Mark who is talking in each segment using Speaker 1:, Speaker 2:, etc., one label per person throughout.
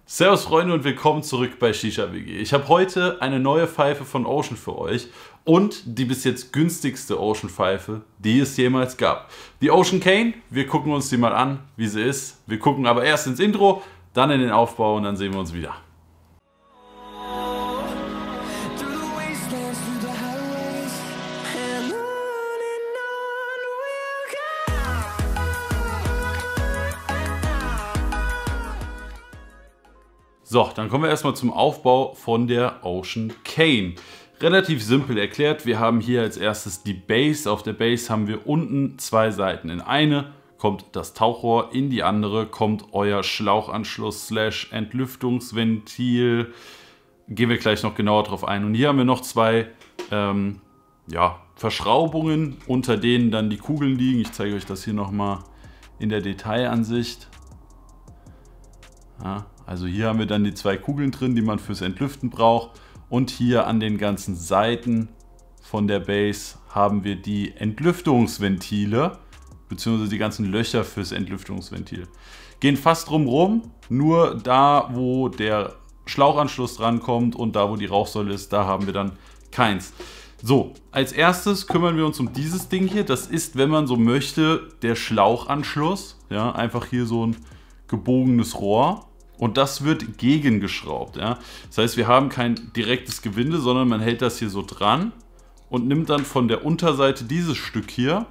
Speaker 1: Servus Freunde und willkommen zurück bei Shisha WG. Ich habe heute eine neue Pfeife von Ocean für euch und die bis jetzt günstigste Ocean Pfeife, die es jemals gab. Die Ocean Cane, wir gucken uns die mal an, wie sie ist. Wir gucken aber erst ins Intro, dann in den Aufbau und dann sehen wir uns wieder. So, dann kommen wir erstmal zum Aufbau von der Ocean Cane. Relativ simpel erklärt, wir haben hier als erstes die Base. Auf der Base haben wir unten zwei Seiten. In eine kommt das Tauchrohr, in die andere kommt euer Schlauchanschluss / Entlüftungsventil. Gehen wir gleich noch genauer drauf ein. Und hier haben wir noch zwei Verschraubungen, unter denen dann die Kugeln liegen. Ich zeige euch das hier nochmal in der Detailansicht. Ja, also hier haben wir dann die zwei Kugeln drin, die man fürs Entlüften braucht. Und hier an den ganzen Seiten von der Base haben wir die Entlüftungsventile, beziehungsweise die ganzen Löcher fürs Entlüftungsventil. Gehen fast drumherum, nur da, wo der Schlauchanschluss drankommt und da, wo die Rauchsäule ist, da haben wir dann keins. So, als erstes kümmern wir uns um dieses Ding hier. Das ist, wenn man so möchte, der Schlauchanschluss. Ja, einfach hier so ein gebogenes Rohr. Und das wird gegengeschraubt. Ja. Das heißt, wir haben kein direktes Gewinde, sondern man hält das hier so dran und nimmt dann von der Unterseite dieses Stück hier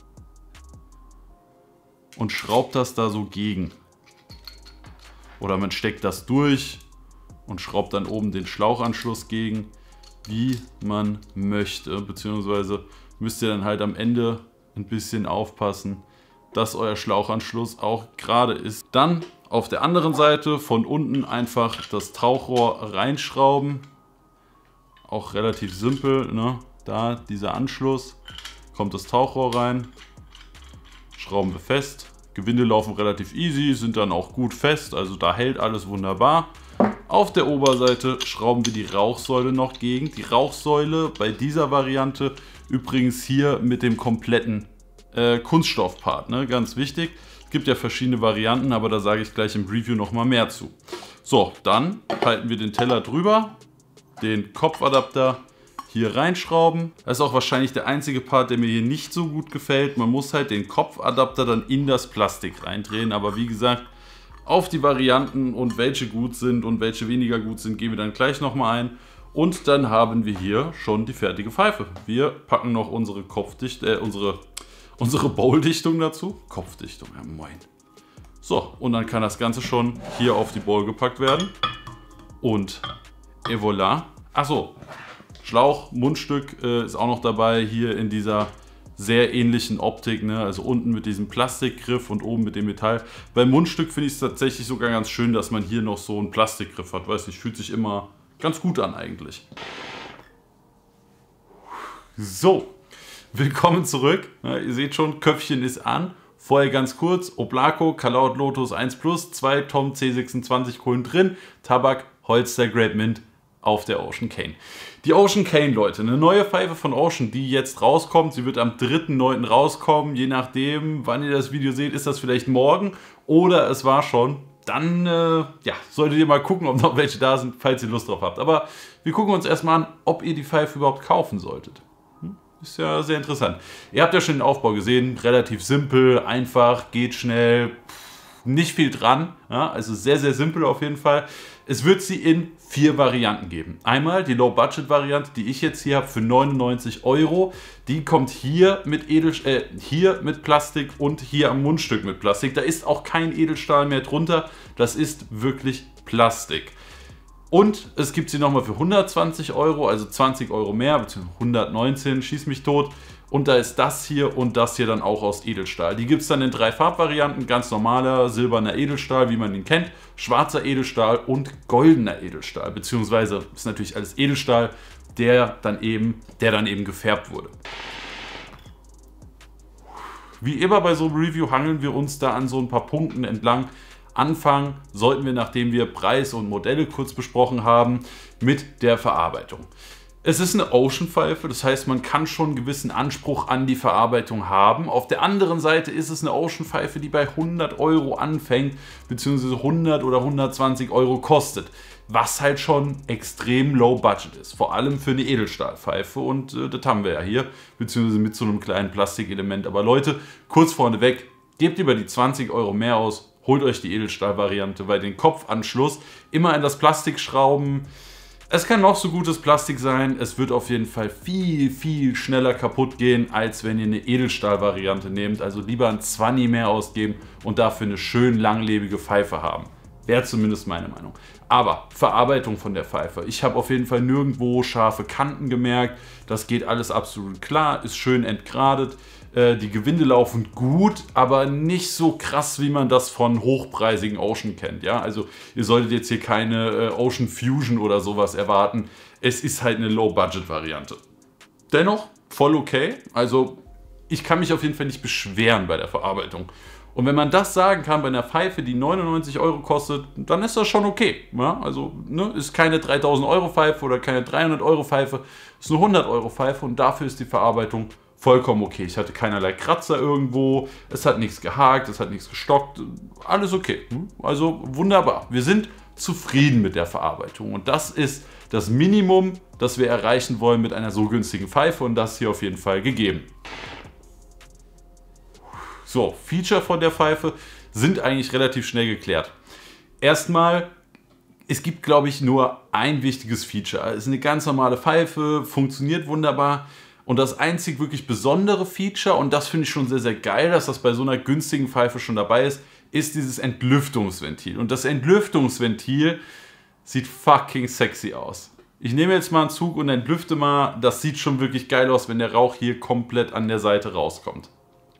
Speaker 1: und schraubt das da so gegen. Oder man steckt das durch und schraubt dann oben den Schlauchanschluss gegen, wie man möchte. Beziehungsweise müsst ihr dann halt am Ende ein bisschen aufpassen, dass euer Schlauchanschluss auch gerade ist. Dann auf der anderen Seite von unten einfach das Tauchrohr reinschrauben. Auch relativ simpel, ne? Da dieser Anschluss, kommt das Tauchrohr rein, schrauben wir fest. Gewinde laufen relativ easy, sind dann auch gut fest, also da hält alles wunderbar. Auf der Oberseite schrauben wir die Rauchsäule noch gegen. Die Rauchsäule bei dieser Variante übrigens hier mit dem kompletten Kunststoffpart, ne? Ganz wichtig. Es gibt ja verschiedene Varianten, aber da sage ich gleich im Review nochmal mehr zu. So, dann halten wir den Teller drüber, den Kopfadapter hier reinschrauben. Das ist auch wahrscheinlich der einzige Part, der mir hier nicht so gut gefällt. Man muss halt den Kopfadapter dann in das Plastik reindrehen, aber wie gesagt, auf die Varianten und welche gut sind und welche weniger gut sind, gehen wir dann gleich nochmal ein. Und dann haben wir hier schon die fertige Pfeife. Wir packen noch unsere unsere Bowl-Dichtung dazu. Kopfdichtung, ja moin. So, und dann kann das Ganze schon hier auf die Bowl gepackt werden. Und et voilà. Achso, Schlauch, Mundstück ist auch noch dabei, hier in dieser sehr ähnlichen Optik. Ne? Also unten mit diesem Plastikgriff und oben mit dem Metall. Beim Mundstück finde ich es tatsächlich sogar ganz schön, dass man hier noch so einen Plastikgriff hat. Weiß nicht, fühlt sich immer ganz gut an eigentlich. So. Willkommen zurück. Ja, ihr seht schon, Köpfchen ist an. Vorher ganz kurz, Oblaco, Kalaut Lotus 1 Plus, 2 Tom C26 Kohlen drin, Tabak, Holster, Grape Mint auf der Ocean Cane. Die Ocean Cane, Leute, eine neue Pfeife von Ocean, die jetzt rauskommt. Sie wird am 3.9. rauskommen. Je nachdem, wann ihr das Video seht, ist das vielleicht morgen oder es war schon. Dann solltet ihr mal gucken, ob noch welche da sind, falls ihr Lust drauf habt. Aber wir gucken uns erstmal an, ob ihr die Pfeife überhaupt kaufen solltet. Ist ja sehr interessant. Ihr habt ja schon den Aufbau gesehen, relativ simpel, einfach, geht schnell, nicht viel dran, ja, also sehr, sehr simpel auf jeden Fall. Es wird sie in 4 Varianten geben. Einmal die Low-Budget-Variante, die ich jetzt hier habe für 99 €. Die kommt hier mit hier mit Plastik und hier am Mundstück mit Plastik. Da ist auch kein Edelstahl mehr drunter, das ist wirklich Plastik. Und es gibt sie nochmal für 120 €, also 20 € mehr, beziehungsweise 119, schieß mich tot. Und da ist das hier und das hier dann auch aus Edelstahl. Die gibt es dann in 3 Farbvarianten, ganz normaler silberner Edelstahl, wie man ihn kennt, schwarzer Edelstahl und goldener Edelstahl. Beziehungsweise ist natürlich alles Edelstahl, der dann eben gefärbt wurde. Wie immer bei so einem Review hangeln wir uns da an so ein paar Punkten entlang. Anfangen sollten wir, nachdem wir Preis und Modelle kurz besprochen haben, mit der Verarbeitung. Es ist eine Ocean-Pfeife, das heißt, man kann schon einen gewissen Anspruch an die Verarbeitung haben. Auf der anderen Seite ist es eine Ocean-Pfeife, die bei 100 Euro anfängt, beziehungsweise 100 oder 120 Euro kostet. Was halt schon extrem low budget ist, vor allem für eine Edelstahlpfeife, und das haben wir ja hier, beziehungsweise mit so einem kleinen Plastikelement. Aber Leute, kurz vorneweg, gebt lieber die 20 Euro mehr aus, holt euch die Edelstahl-Variante, weil den Kopfanschluss immer in das Plastik schrauben. Es kann noch so gutes Plastik sein, es wird auf jeden Fall viel, viel schneller kaputt gehen, als wenn ihr eine Edelstahl-Variante nehmt. Also lieber ein 20 mehr ausgeben und dafür eine schön langlebige Pfeife haben. Wäre zumindest meine Meinung. Aber Verarbeitung von der Pfeife. Ich habe auf jeden Fall nirgendwo scharfe Kanten gemerkt. Das geht alles absolut klar, ist schön entgradet. Die Gewinde laufen gut, aber nicht so krass, wie man das von hochpreisigen Ocean kennt. Ja? Also ihr solltet jetzt hier keine Ocean Fusion oder sowas erwarten. Es ist halt eine Low-Budget-Variante. Dennoch voll okay. Also ich kann mich auf jeden Fall nicht beschweren bei der Verarbeitung. Und wenn man das sagen kann bei einer Pfeife, die 99 Euro kostet, dann ist das schon okay. Ja? Also ist keine 3000 Euro Pfeife oder keine 300 Euro Pfeife, ist eine 100 Euro Pfeife und dafür ist die Verarbeitung vollkommen okay. Ich hatte keinerlei Kratzer irgendwo, es hat nichts gehakt, es hat nichts gestockt, alles okay. Also wunderbar. Wir sind zufrieden mit der Verarbeitung und das ist das Minimum, das wir erreichen wollen mit einer so günstigen Pfeife und das hier auf jeden Fall gegeben. So, Feature von der Pfeife sind eigentlich relativ schnell geklärt. Erstmal, es gibt, glaube ich, nur ein wichtiges Feature. Es ist eine ganz normale Pfeife, funktioniert wunderbar. Und das einzig wirklich besondere Feature, und das finde ich schon sehr, sehr geil, dass das bei so einer günstigen Pfeife schon dabei ist, ist dieses Entlüftungsventil. Und das Entlüftungsventil sieht fucking sexy aus. Ich nehme jetzt mal einen Zug und entlüfte mal. Das sieht schon wirklich geil aus, wenn der Rauch hier komplett an der Seite rauskommt.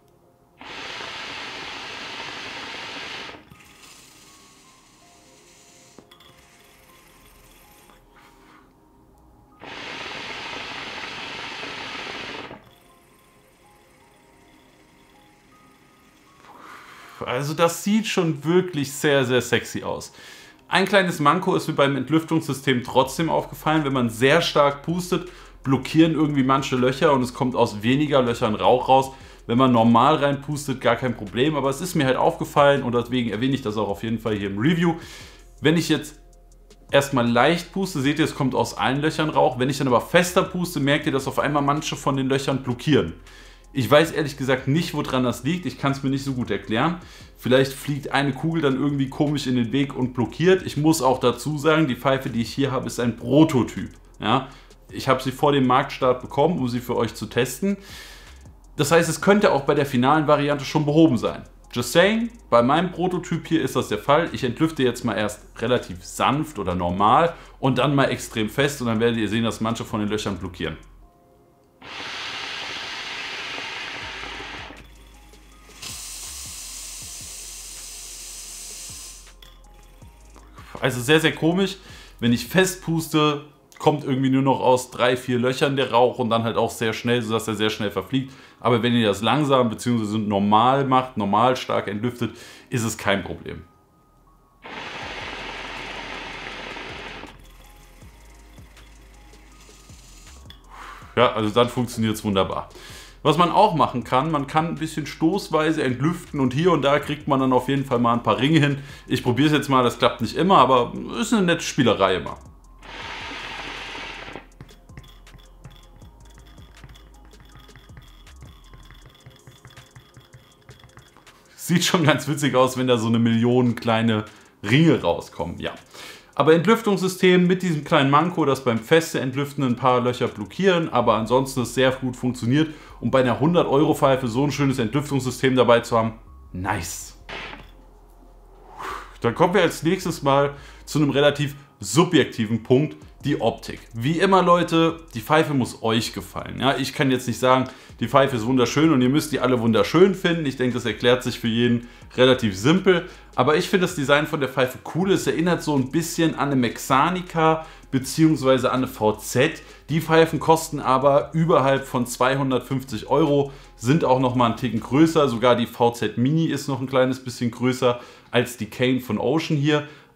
Speaker 1: Also das sieht schon wirklich sehr, sehr sexy aus. Ein kleines Manko ist mir beim Entlüftungssystem trotzdem aufgefallen. Wenn man sehr stark pustet, blockieren irgendwie manche Löcher und es kommt aus weniger Löchern Rauch raus. Wenn man normal reinpustet, gar kein Problem. Aber es ist mir halt aufgefallen und deswegen erwähne ich das auch auf jeden Fall hier im Review. Wenn ich jetzt erstmal leicht puste, seht ihr, es kommt aus allen Löchern Rauch. Wenn ich dann aber fester puste, merkt ihr, dass auf einmal manche von den Löchern blockieren. Ich weiß ehrlich gesagt nicht, woran das liegt. Ich kann es mir nicht so gut erklären. Vielleicht fliegt eine Kugel dann irgendwie komisch in den Weg und blockiert. Ich muss auch dazu sagen, die Pfeife, die ich hier habe, ist ein Prototyp. Ja? Ich habe sie vor dem Marktstart bekommen, um sie für euch zu testen. Das heißt, es könnte auch bei der finalen Variante schon behoben sein. Just saying, bei meinem Prototyp hier ist das der Fall. Ich entlüfte jetzt mal erst relativ sanft oder normal und dann mal extrem fest und dann werdet ihr sehen, dass manche von den Löchern blockieren. Also sehr, sehr komisch. Wenn ich fest puste, kommt irgendwie nur noch aus 3, 4 Löchern der Rauch und dann halt auch sehr schnell, sodass er sehr schnell verfliegt. Aber wenn ihr das langsam bzw. normal macht, normal stark entlüftet, ist es kein Problem. Ja, also dann funktioniert es wunderbar. Was man auch machen kann, man kann ein bisschen stoßweise entlüften und hier und da kriegt man dann auf jeden Fall mal ein paar Ringe hin. Ich probiere es jetzt mal, das klappt nicht immer, aber ist eine nette Spielerei immer. Sieht schon ganz witzig aus, wenn da so eine Million kleine Ringe rauskommen, ja. Aber Entlüftungssystem mit diesem kleinen Manko, das beim feste Entlüften ein paar Löcher blockieren, aber ansonsten es sehr gut funktioniert. Und bei einer 100-Euro-Pfeife so ein schönes Entlüftungssystem dabei zu haben, nice. Dann kommen wir als nächstes mal zu einem relativ subjektiven Punkt, die Optik. Wie immer, Leute, die Pfeife muss euch gefallen. Ja, ich kann jetzt nicht sagen, die Pfeife ist wunderschön und ihr müsst die alle wunderschön finden. Ich denke, das erklärt sich für jeden relativ simpel. Aber ich finde das Design von der Pfeife cool. Es erinnert so ein bisschen an eine Mexanica bzw. an eine VZ. Die Pfeifen kosten aber überhalb von 250 Euro, sind auch noch mal einen Ticken größer. Sogar die VZ Mini ist noch ein kleines bisschen größer als die Cane von Ocean hier.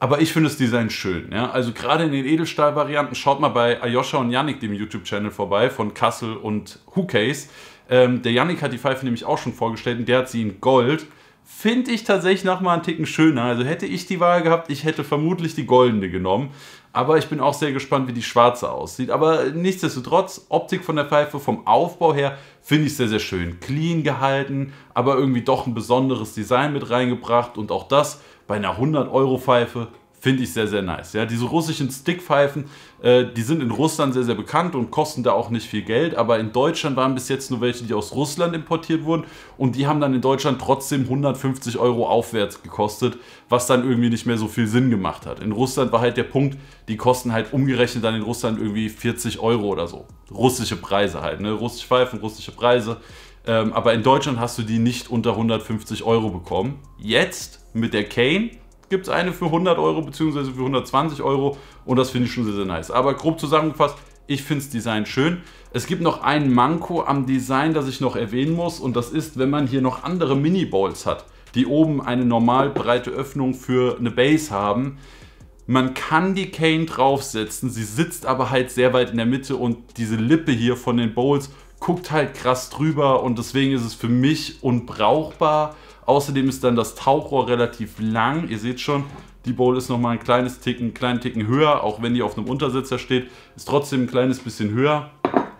Speaker 1: Aber ich finde das Design schön. Ja? Also gerade in den Edelstahl-Varianten, schaut mal bei Aljoscha und Yannick, dem YouTube-Channel, vorbei, von Kassel und Hookase. Der Yannick hat die Pfeife nämlich auch schon vorgestellt und der hat sie in Gold. Finde ich tatsächlich nochmal einen Ticken schöner. Also hätte ich die Wahl gehabt, ich hätte vermutlich die goldene genommen. Aber ich bin auch sehr gespannt, wie die schwarze aussieht. Aber nichtsdestotrotz, Optik von der Pfeife, vom Aufbau her, finde ich sehr, sehr schön. Clean gehalten, aber irgendwie doch ein besonderes Design mit reingebracht. Und auch das bei einer 100-Euro-Pfeife finde ich sehr, sehr nice. Ja, diese russischen Stickpfeifen, die sind in Russland sehr, sehr bekannt und kosten da auch nicht viel Geld. Aber in Deutschland waren bis jetzt nur welche, die aus Russland importiert wurden. Und die haben dann in Deutschland trotzdem 150 Euro aufwärts gekostet, was dann irgendwie nicht mehr so viel Sinn gemacht hat. In Russland war halt der Punkt, die kosten halt umgerechnet dann in Russland irgendwie 40 Euro oder so. Russische Preise halt, ne? Russische Pfeifen, russische Preise. Aber in Deutschland hast du die nicht unter 150 Euro bekommen. Jetzt mit der Kane gibt es eine für 100 Euro bzw. für 120 Euro und das finde ich schon sehr, sehr nice. Aber grob zusammengefasst, ich finde das Design schön. Es gibt noch ein Manko am Design, das ich noch erwähnen muss und das ist, wenn man hier noch andere Mini-Bowls hat, die oben eine normal breite Öffnung für eine Base haben. Man kann die Kane draufsetzen, sie sitzt aber halt sehr weit in der Mitte und diese Lippe hier von den Bowls guckt halt krass drüber und deswegen ist es für mich unbrauchbar. Außerdem ist dann das Tauchrohr relativ lang. Ihr seht schon, die Bowl ist nochmal einen kleinen Ticken höher, auch wenn die auf einem Untersetzer steht, ist trotzdem ein kleines bisschen höher.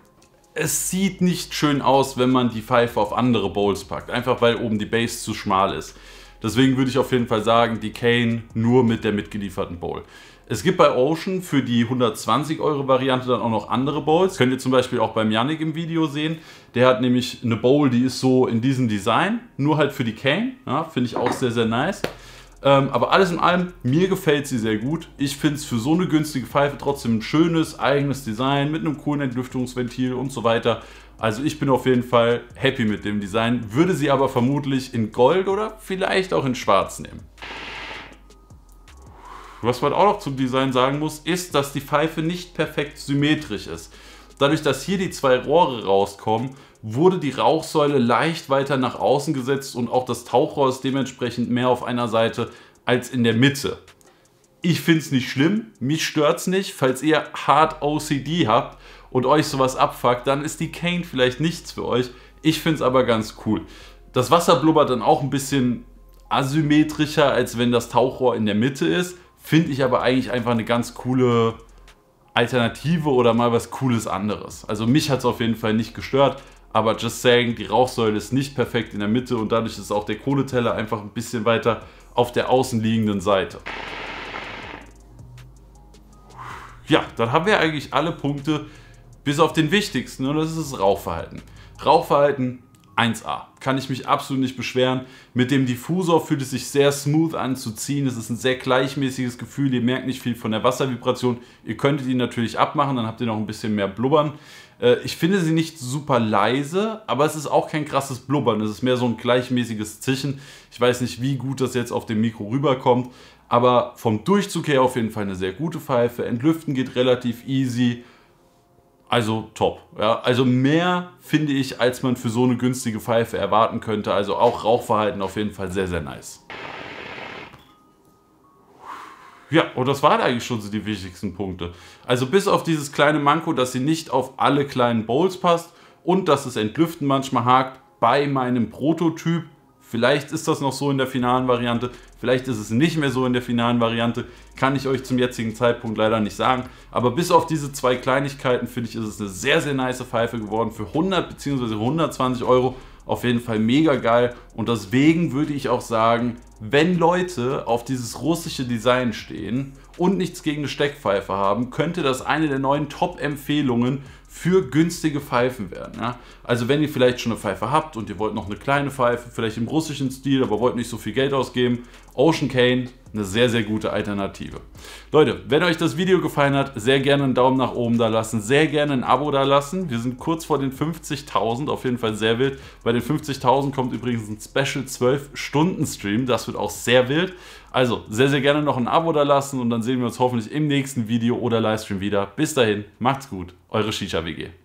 Speaker 1: Es sieht nicht schön aus, wenn man die Pfeife auf andere Bowls packt, einfach weil oben die Base zu schmal ist. Deswegen würde ich auf jeden Fall sagen, die Kane nur mit der mitgelieferten Bowl. Es gibt bei Ocean für die 120 Euro Variante dann auch noch andere Bowls. Könnt ihr zum Beispiel auch beim Yannick im Video sehen. Der hat nämlich eine Bowl, die ist so in diesem Design, nur halt für die Kane. Ja, finde ich auch sehr, sehr nice. Aber alles in allem, mir gefällt sie sehr gut. Ich finde es für so eine günstige Pfeife trotzdem ein schönes, eigenes Design mit einem coolen Entlüftungsventil und so weiter. Also ich bin auf jeden Fall happy mit dem Design, würde sie aber vermutlich in Gold oder vielleicht auch in Schwarz nehmen. Was man auch noch zum Design sagen muss, ist, dass die Pfeife nicht perfekt symmetrisch ist. Dadurch, dass hier die zwei Rohre rauskommen, wurde die Rauchsäule leicht weiter nach außen gesetzt und auch das Tauchrohr ist dementsprechend mehr auf einer Seite als in der Mitte. Ich finde es nicht schlimm, mich stört es nicht. Falls ihr hart OCD habt und euch sowas abfuckt, dann ist die Kane vielleicht nichts für euch. Ich finde es aber ganz cool. Das Wasser blubbert dann auch ein bisschen asymmetrischer, als wenn das Tauchrohr in der Mitte ist. Finde ich aber eigentlich einfach eine ganz coole Alternative oder mal was Cooles anderes. Also mich hat es auf jeden Fall nicht gestört, aber just saying, die Rauchsäule ist nicht perfekt in der Mitte und dadurch ist auch der Kohleteller einfach ein bisschen weiter auf der außenliegenden Seite. Ja, dann haben wir eigentlich alle Punkte bis auf den wichtigsten und das ist das Rauchverhalten. Rauchverhalten 1A. Kann ich mich absolut nicht beschweren. Mit dem Diffusor fühlt es sich sehr smooth an zu ziehen. Es ist ein sehr gleichmäßiges Gefühl. Ihr merkt nicht viel von der Wasservibration. Ihr könntet ihn natürlich abmachen, dann habt ihr noch ein bisschen mehr Blubbern. Ich finde sie nicht super leise, aber es ist auch kein krasses Blubbern. Es ist mehr so ein gleichmäßiges Zischen. Ich weiß nicht, wie gut das jetzt auf dem Mikro rüberkommt, aber vom Durchzug her auf jeden Fall eine sehr gute Pfeife. Entlüften geht relativ easy. Also top. Ja, also mehr finde ich, als man für so eine günstige Pfeife erwarten könnte. Also auch Rauchverhalten auf jeden Fall sehr, sehr nice. Ja, und das waren eigentlich schon so die wichtigsten Punkte. Also bis auf dieses kleine Manko, dass sie nicht auf alle kleinen Bowls passt und dass das Entlüften manchmal hakt bei meinem Prototyp. Vielleicht ist das noch so in der finalen Variante, vielleicht ist es nicht mehr so in der finalen Variante, kann ich euch zum jetzigen Zeitpunkt leider nicht sagen. Aber bis auf diese zwei Kleinigkeiten finde ich, ist es eine sehr, sehr nice Pfeife geworden für 100 bzw. 120 Euro. Auf jeden Fall mega geil und deswegen würde ich auch sagen, wenn Leute auf dieses russische Design stehen und nichts gegen eine Steckpfeife haben, könnte das eine der neuen Top-Empfehlungen für günstige Pfeifen werden. Ja? Also wenn ihr vielleicht schon eine Pfeife habt und ihr wollt noch eine kleine Pfeife, vielleicht im russischen Stil, aber wollt nicht so viel Geld ausgeben, Ocean Kane, eine sehr, sehr gute Alternative. Leute, wenn euch das Video gefallen hat, sehr gerne einen Daumen nach oben da lassen, sehr gerne ein Abo da lassen. Wir sind kurz vor den 50.000, auf jeden Fall sehr wild. Bei den 50.000 kommt übrigens ein Special 12-Stunden-Stream, das wird auch sehr wild. Also sehr, sehr gerne noch ein Abo da lassen und dann sehen wir uns hoffentlich im nächsten Video oder Livestream wieder. Bis dahin, macht's gut, eure Shisha WG.